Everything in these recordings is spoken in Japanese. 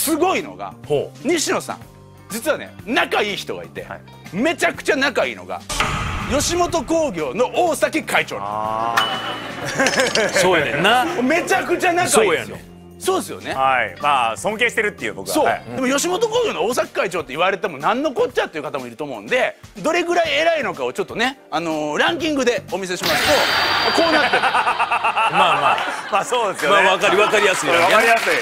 すごいのが西野さん実はね仲いい人がいて、はい、めちゃくちゃ仲いいのが吉本興業の大崎会長なんです。 そうやねんな。 めちゃくちゃ仲いいんですよ。そうですよね。 はい、まあ尊敬してるっていう僕は。 そう、でも吉本興業の大崎会長って言われても何のこっちゃっていう方もいると思うんで、どれぐらい偉いのかをちょっとねランキングでお見せしますとこうなってる。 まあまあそうですよね。 まあ分かりやすい。 分かりやすい。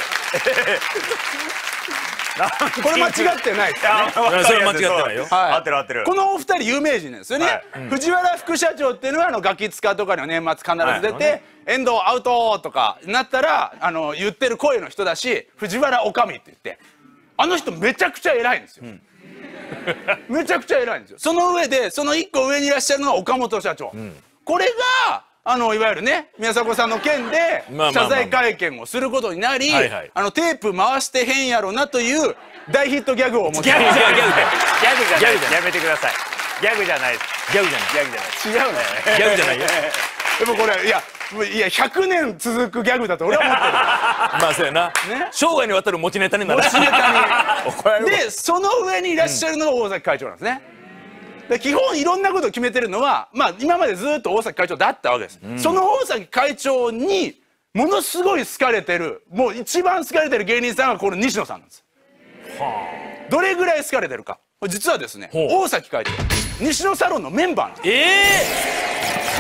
これ間違ってないですよね。 それ間違ってないよ。 合ってる合ってる。 このお二人有名人なんですよね。藤原副社長っていうのはガキ使とかの年末必ず出て「遠藤アウト!」とかなったら言ってる声の人だし、藤原おかみって言ってあの人めちゃくちゃ偉いんですよ。めちゃくちゃ偉いんですよ。その上でその一個上にいらっしゃるのが岡本社長。これがいわゆるね宮迫さんの件で謝罪会見をすることになり、テープ回してへんやろなという大ヒットギャグを持ってギャグじゃやめてください。ギャグじゃないです。 ギャグじゃない。 違うね。 ギャグじゃないよ。 でもこれいや100年続くギャグだと俺は思ってる。 まあそうやな。生涯にわたる持ちネタになる。 持ちネタに。でその上にいらっしゃるのが大崎会長なんですね。で基本いろんなことを決めてるのはまあ今までずっと大崎会長だったわけです。その大崎会長にものすごい好かれてる、もう一番好かれてる芸人さんがこの西野さんなんです。どれぐらい好かれてるか、実はですね大崎会長西野サロンのメンバーなんです。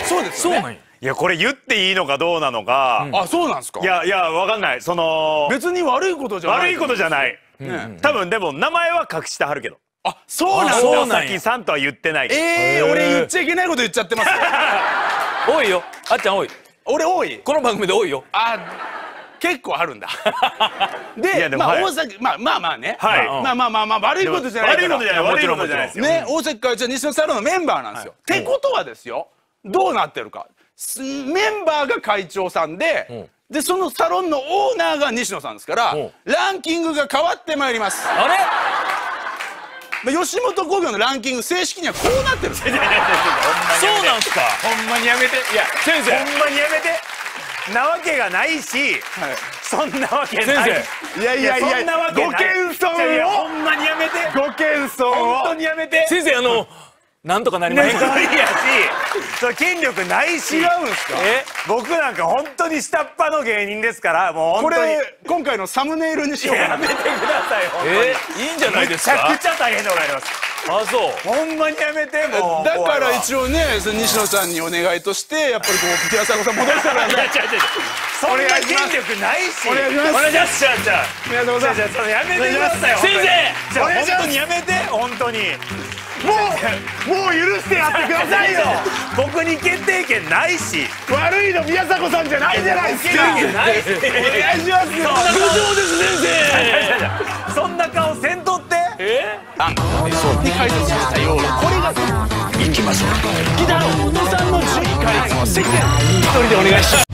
そうですよね。 いやこれ言っていいのかどうなのか。 あ、そうなんですか。 いやわかんない。 別に悪いことじゃない。 悪いことじゃない。多分でも名前は隠してはるけど。 あ、そうなんだ。 大崎さんとは言ってない。 俺言っちゃいけないこと言っちゃってます。 多いよ。あっちゃん多い。 俺多い。 この番組で多いよ。 あ、結構あるんだ。で、まあ大崎まあね。まあ悪いことじゃない。 悪いことじゃない。悪いことじゃないですよ。 ね、大崎会長西野サロンのメンバーなんですよ。ってことはですよ、どうなってるか。メンバーが会長さんで、そのサロンのオーナーが西野さんですから、ランキングが変わってまいります。 あれ？ 吉本興業のランキング正式にはこうなってるんです。そうなんすか。 ほんまにやめて。いや先生ほんまにやめて。なわけがないし、そんなわけない。 先生、 いやそんなわけない。 ご謙遜をほんまにやめて。 ご謙遜を本当にやめて。 先生なんとかなりませんか。 いやし、それ権力ないし。 違うんですか。 僕なんか本当に下っ端の芸人ですから、もう本当に。 これ今回のサムネイルにしようかな。 やめてください。本当に。 いいんじゃないですか。 めちゃくちゃ大変でございます。 あ、そう。 ほんまにやめてもう。 だから一応ね、西野さんにお願いとしてやっぱりこう平迫さん戻してください。 そんな権力ないし。 お願いします。 お願いします。 宮迫さん、 やめてください。 先生、 本当にやめて。本当に。 もう許してやってくださいよ。 僕に決定権ないし。 悪いの宮迫さんじゃないじゃないですか。 決定権ないし。 お願いしますよ。 部長です先生。そんな顔せんとって。 に解説したようなこれがいきましょう。ギターの小野さんの11回いつも席で一人でお願いします。